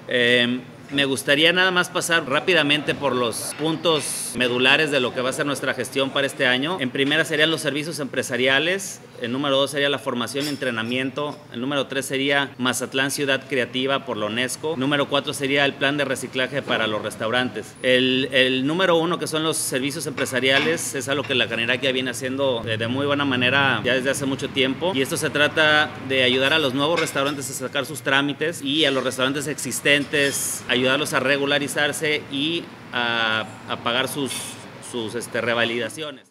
Me gustaría nada más pasar rápidamente por los puntos medulares de lo que va a ser nuestra gestión para este año. En primera serían los servicios empresariales, el número 2 sería la formación y entrenamiento, el número 3 sería Mazatlán Ciudad Creativa por la UNESCO, el número 4 sería el plan de reciclaje para los restaurantes. El número 1, que son los servicios empresariales, es algo que la Caniraquia viene haciendo de muy buena manera ya desde hace mucho tiempo, y esto se trata de ayudar a los nuevos restaurantes a sacar sus trámites y a los restaurantes existentes ayudarlos a regularizarse y a pagar sus revalidaciones.